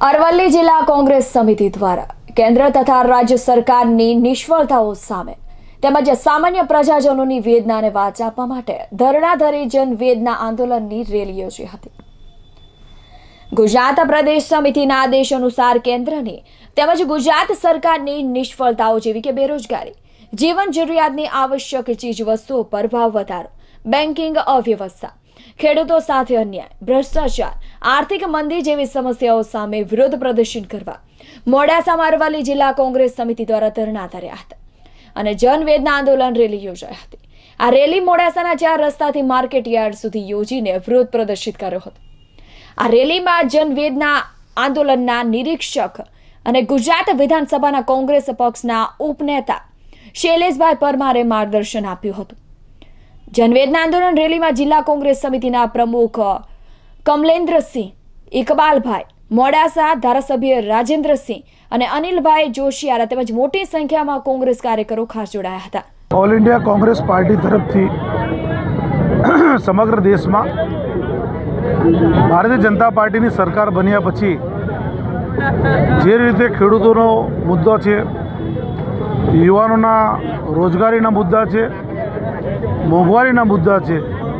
અરવલ્લી જિલ્લા કોંગ્રેસ સમિતિ દ્વારા કેન્દ્ર તથા રાજ્ય સરકારની નિષ્ફળતાઓ સામે તેમજ સામાન્ય પ્રજાજનોની વેદનાને વાચા આપવા માટે ધરણાધરી જનવેદના આંદોલનની રેલી યોજી હતી। ગુજરાત પ્રદેશ સમિતિના આદેશ અનુસાર કેન્દ્રની તેમજ ગુજરાત સરકારની નિષ્ફળતાઓ જેવી કે બેરોજગારી, જીવન જરૂરિયાતની આવશ્યક ચીજ વસ્તુઓ પર ભાવ વધારો, બેન્કિંગ અવ્યવસ્થા, ખેડૂતો સાથે અન્યાય, ભ્રષ્ટાચાર, આર્થિક મંદી જેવી સમસ્યાઓ સામે વિરોધ પ્રદર્શન કરવા મોડાસામાં અરવલ્લી જિલ્લા કોંગ્રેસ સમિતિ દ્વારા ધરણા ધર્યા હતા અને જનવેદના આંદોલન રેલી યોજાઈ હતી। આ રેલી મોડાસાના 4 રસ્તાથી માર્કેટ યાર્ડ સુધી યોજીને વિરોધ પ્રદર્શિત કર્યો હતો। આ રેલીમાં જનવેદના આંદોલનના નિરીક્ષક અને ગુજરાત વિધાનસભાના કોંગ્રેસ પક્ષના ઉપનેતા શૈલેષભાઈ પરમારે માર્ગદર્શન આપ્યું હતું। જનવેદના આંદોલન રેલીમાં જિલ્લા કોંગ્રેસ સમિતિના પ્રમુખ કમલેન્દ્રસિંહ, ઇકબાલભાઈ, મોડાસા ધારાસભ્ય રાજેન્દ્રસિંહ અને અનિલભાઈ જોશિયારા તેમજ મોટી સંખ્યામાં કોંગ્રેસ કાર્યકરો ખાસ જોડાયા હતા। ઓલ ઇન્ડિયા કોંગ્રેસ પાર્ટી તરફથી સમગ્ર દેશમાં ભારતીય જનતા પાર્ટીની સરકાર બન્યા પછી જે રીતે ખેડૂતોનો મુદ્દો છે, યુવાનોના રોજગારીના મુદ્દા છે, મોંઘવારીના મુદ્દા છે,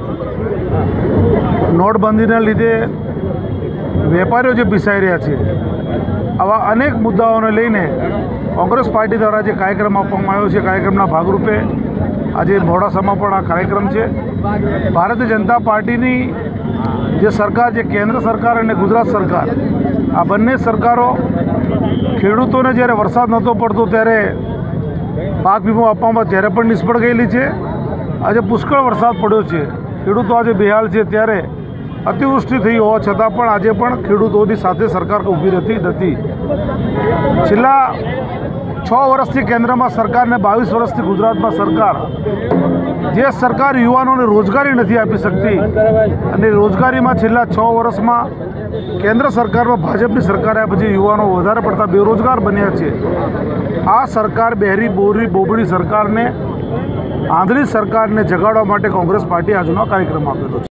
નોટબંધીના લીધે વેપારીઓ જે પીસાઈ રહ્યા છે, આવા અનેક મુદ્દાઓને લઈને કોંગ્રેસ પાર્ટી દ્વારા જે કાર્યક્રમ આપવામાં આવ્યો છે, કાર્યક્રમના ભાગરૂપે આજે મોડાસામાં પણ આ કાર્યક્રમ છે। ભારતીય જનતા પાર્ટીની જે સરકાર છે, કેન્દ્ર સરકાર અને ગુજરાત સરકાર, આ બંને સરકારો ખેડૂતોને જ્યારે વરસાદ નહોતો પડતો ત્યારે પાક વીમો આપવામાં ત્યારે પણ નિષ્ફળ ગયેલી છે। આજે પુષ્કળ વરસાદ પડ્યો છે, ખેડૂતો આજે બેહાલ છે, ત્યારે અતિવૃષ્ટિ થઈ હોવા છતાં પણ આજે પણ ખેડૂતોની સાથે સરકાર ઊભી રહેતી નથી। છેલ્લા 6 વર્ષથી કેન્દ્રમાં સરકાર ને 22 વર્ષથી ગુજરાતમાં સરકાર, જે સરકાર યુવાનોને રોજગારી નથી આપી શકતી અને રોજગારીમાં છેલ્લા 6 વર્ષમાં કેન્દ્ર સરકારમાં ભાજપની સરકારે પછી યુવાનો વધારે પડતા બેરોજગાર બન્યા છે। આ સરકાર બહેરી બોબડી સરકારને, આંધળી સરકારને જગાડવા માટે કોંગ્રેસ પાર્ટી આજનો કાર્યક્રમ આપેલો છે।